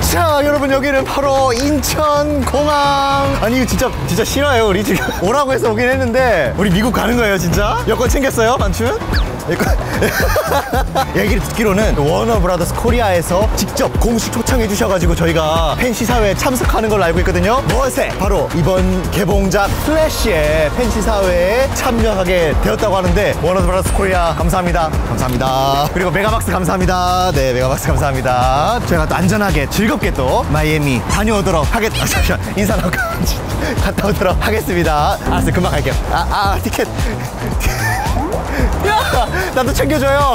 자, 여러분 여기는 바로 인천공항. 아니 이거 진짜 싫어요. 우리 지금 오라고 해서 오긴 했는데 우리 미국 가는 거예요 진짜? 여권 챙겼어요 만춘? 얘기를 듣기로는 워너브라더스 코리아에서 직접 공식 초청해 주셔가지고 저희가 팬시 사회에 참석하는 걸로 알고 있거든요. 무엇에? 바로 이번 개봉작 플래시의 팬시 사회에 참여하게 되었다고 하는데 워너브라더스 코리아 감사합니다. 감사합니다. 그리고 메가박스 감사합니다. 네, 메가박스 감사합니다. 저희가 또 안전하게 즐겁게 또 마이애미 다녀오도록 잠시만 인사하고 갔다 오도록 하겠습니다. 알았어요, 금방 갈게요. 티켓. 야, 나도 챙겨줘요.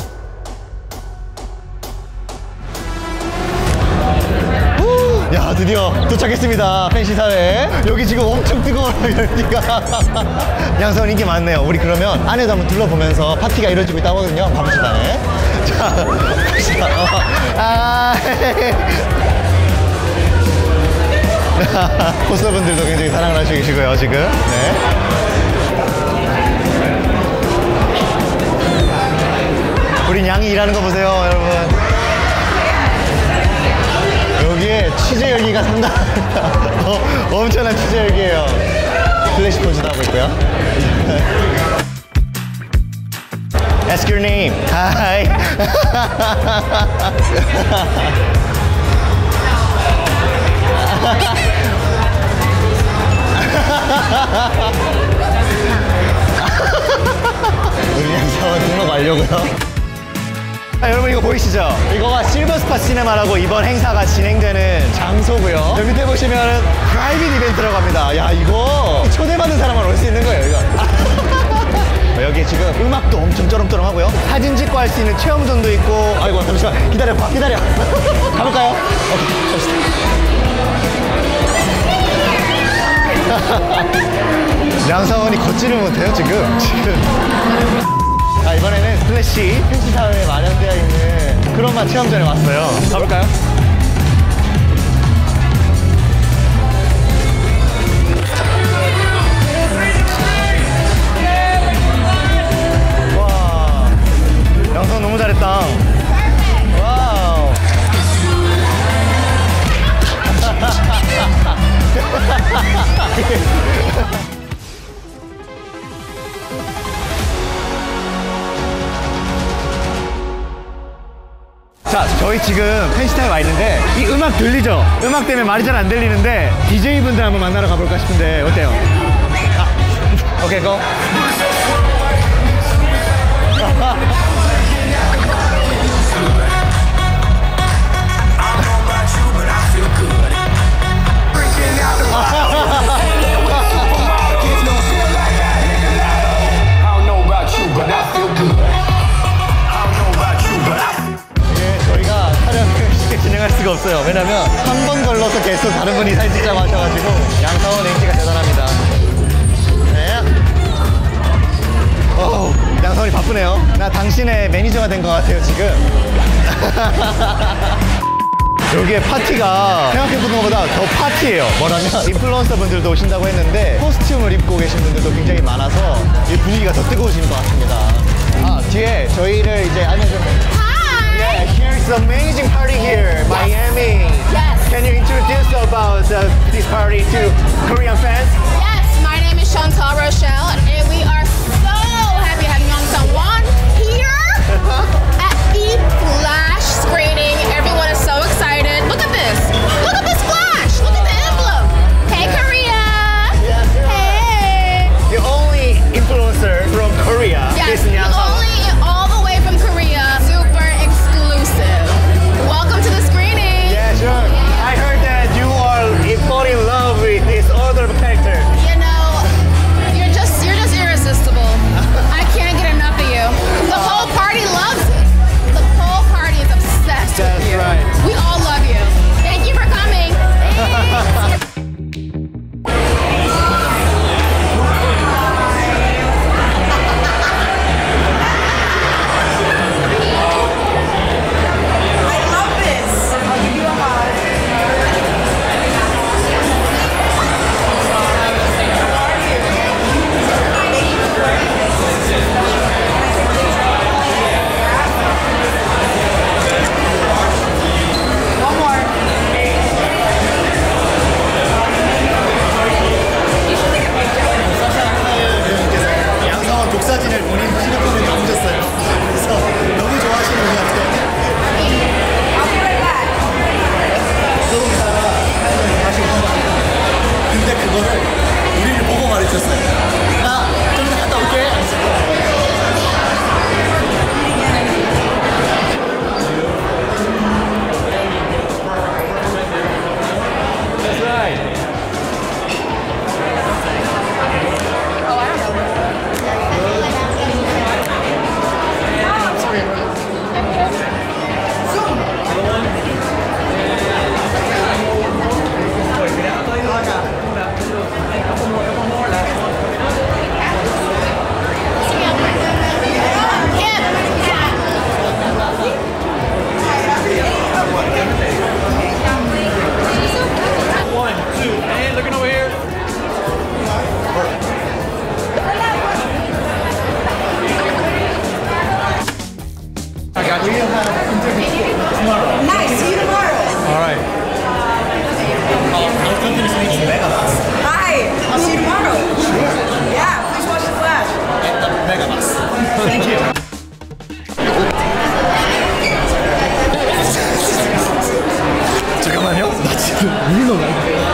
야, 드디어 도착했습니다. 팬시 사회. 여기 지금 엄청 뜨거워요, 열기가. 양서원 인기 많네요. 우리 그러면 안에도 한번 둘러보면서 파티가 이루어지고 있다고 하거든요. 가봅시다. 네. 자, 갑시다. 호스터분들도 굉장히 사랑을 하시고 계시고요, 지금. 네. 우린 양이 일하는 거 보세요, 여러분. 여기에 취재 열기가 상당합니다. 엄청난 취재 열기예요. 플래시 포즈도 하고 있고요. Ask your name. Hi. 우리 양사원 등록 완료고요. 여러분 이거 보이시죠? 이거가 실버스파 시네마라고 이번 행사가 진행되는 장소고요. 여기 밑에 보시면은 프라이빗 이벤트라고 합니다. 야, 이거 초대받은 사람만 올 수 있는 거예요, 이거. 여기 지금 음악도 엄청 쩌렁쩌렁하고요. 사진 찍고 할 수 있는 체험존도 있고. 아이고, 잠시만. 기다려. 가볼까요? 오케이, 양사원이 걷지를 못해요, 지금. 이번에는 플래시 팬시 사회에 마련되어 있는 그런 맛 체험전에 왔어요. 가볼까요? 와, 양성 너무 잘했다. 와우. 자, 저희 지금 팬시타에 와 있는데 이 음악 들리죠? 음악 때문에 말이 잘 안 들리는데 DJ분들 한번 만나러 가볼까 싶은데 어때요? 오케이, 고! 진행할 수가 없어요. 왜냐면 한 번 걸러서 계속 다른 분이 사진 찍자고 하셔가지고 양사원 MC가 대단합니다. 네. 양사원이 바쁘네요. 나 당신의 매니저가 된 것 같아요, 지금. 여기에 파티가 생각해보는 것보다 더 파티예요. 뭐라면 인플루언서 분들도 오신다고 했는데 코스튬을 입고 계신 분들도 굉장히 많아서 이 분위기가 더 뜨거워지는 것 같습니다. 뒤에 저희를 이제 안내좀. Yeah, here's an amazing party here, Miami. Yes. Can you introduce about this party to Korean fans? Yes, my name is Chantal Rochelle, and we are so happy having Young Sung-won here at the Flash screening. Everyone is so excited. Look at this. Look at this flash. Look at the emblem. Hey, Korea. Yes, Hey. The only influencer from Korea Yes, is Yang Sung-won. all the way from Korea. Super exclusive. Welcome to the screening. Yeah, sure. I heard that you are falling in love with this other character. You know, you're just You know, like